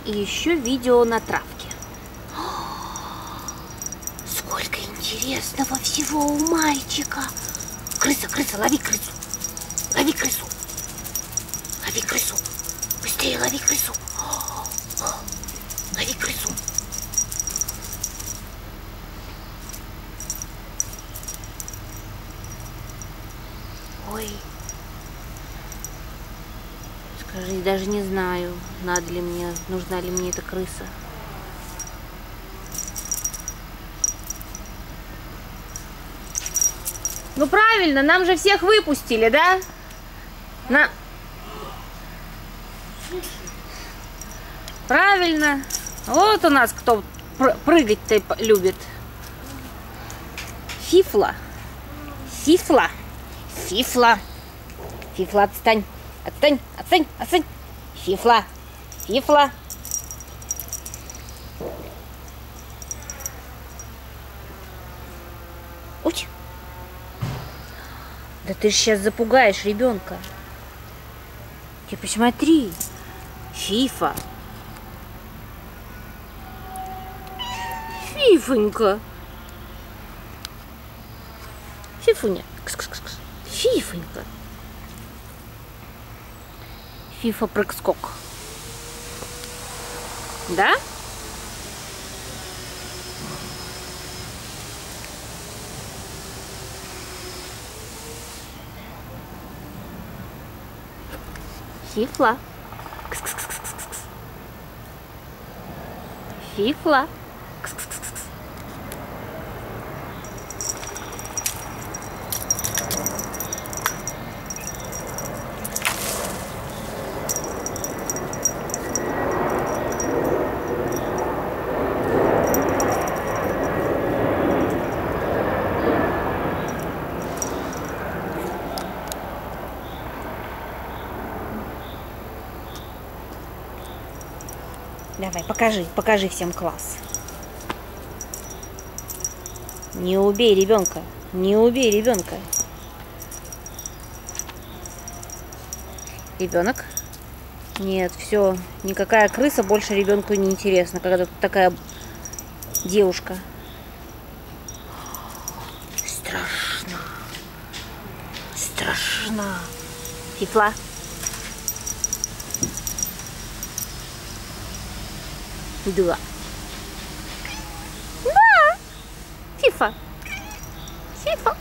и еще видео на травке. Сколько интересного всего у мальчика. Крыса, крыса, лови крысу. Лови крысу. Лови крысу. Быстрее лови крысу. Лови крысу. Ой. Скажи, даже не знаю, надо ли мне, нужна ли мне эта крыса. Ну правильно, нам же всех выпустили, да? Правильно. Вот у нас кто прыгать-то любит. Фифла. Фифла. Фифла. Фифла, отстань. Отстань, отстань, отстань. Фифла. Фифла. Уть. Да ты же сейчас запугаешь ребенка. Ты посмотри. Фифа. Фифонька. Фифуня. Кс-кс-кс-кс. Фифонька. Фифа прыг-скок. Да? Фифла. Кс-кс-кс-кс-кс. Фифла. Кс-кс-кс-кс. Давай, покажи всем класс. Не убей ребенка, не убей ребенка. Ребенок? Нет, все, никакая крыса больше ребенку не интересна, когда тут такая девушка. Страшно. Страшно. Фифла. Да. Да. Фифа. Фифа.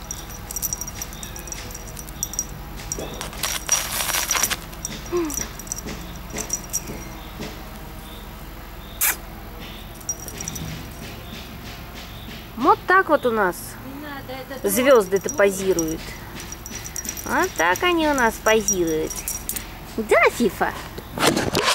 Вот так вот у нас звезды-то позируют. Вот так они у нас позируют. Да, Фифа?